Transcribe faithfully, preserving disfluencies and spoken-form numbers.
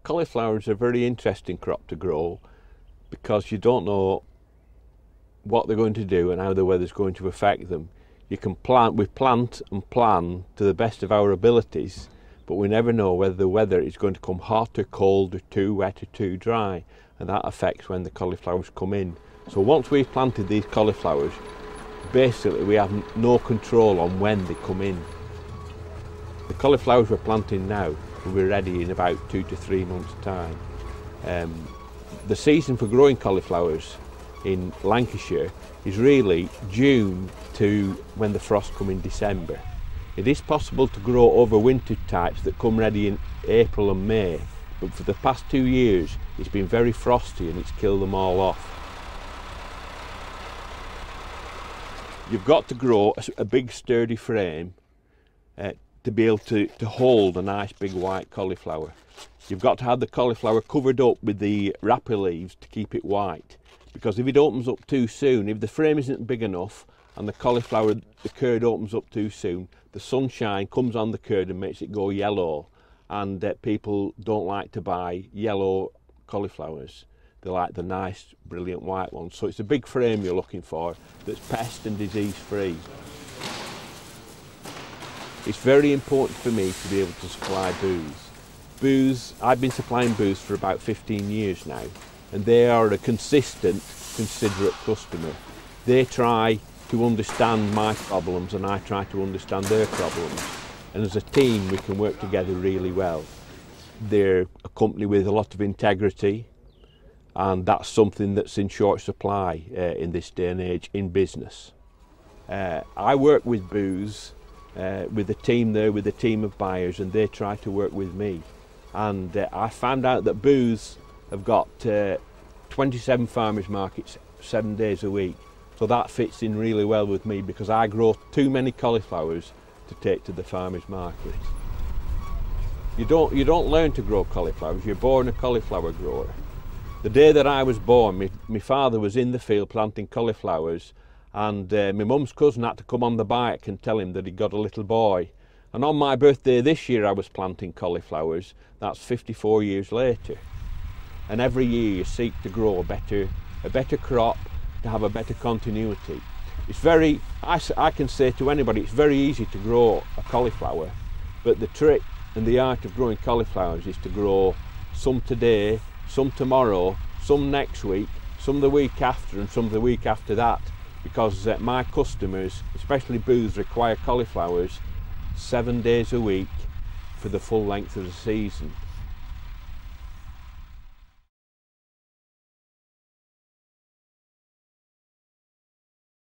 Cauliflower is a very interesting crop to grow because you don't know what they're going to do and how the weather's going to affect them. You can plant, we plant and plan to the best of our abilities, but we never know whether the weather is going to come hot or cold or too wet or too dry, and that affects when the cauliflowers come in. So once we've planted these cauliflowers, basically we have no control on when they come in. The cauliflowers we're planting now will be ready in about two to three months' time. Um, the season for growing cauliflowers in Lancashire is really June to when the frosts come in December. It is possible to grow overwintered types that come ready in April and May, but for the past two years it's been very frosty and it's killed them all off. You've got to grow a, a big sturdy frame uh, to be able to, to hold a nice big white cauliflower. You've got to have the cauliflower covered up with the wrapper leaves to keep it white, because if it opens up too soon, if the frame isn't big enough and the cauliflower, the curd opens up too soon, the sunshine comes on the curd and makes it go yellow, and uh, people don't like to buy yellow cauliflowers. They like the nice brilliant white ones. So it's a big frame you're looking for that's pest and disease free. It's very important for me to be able to supply booths. Booths, I've been supplying booths for about fifteen years now, and they are a consistent, considerate customer. They try to understand my problems and I try to understand their problems, and as a team we can work together really well. They're a company with a lot of integrity, and that's something that's in short supply uh, in this day and age in business. Uh, I work with booths uh, with a team there, with a team of buyers, and they try to work with me. And uh, I found out that booths have got uh, twenty-seven farmers markets seven days a week, so that fits in really well with me because I grow too many cauliflowers to take to the farmers market. You don't, you don't learn to grow cauliflowers, you're born a cauliflower grower. The day that I was born, my, my father was in the field planting cauliflowers, and uh, my mum's cousin had to come on the bike and tell him that he'd got a little boy. And on my birthday this year I was planting cauliflowers. That's fifty-four years later. And every year you seek to grow a better, a better crop, to have a better continuity. It's very, I, I can say to anybody, it's very easy to grow a cauliflower, but the trick and the art of growing cauliflowers is to grow some today, some tomorrow, some next week, some the week after, and some the week after that, because uh, my customers, especially booths, require cauliflowers seven days a week for the full length of the season.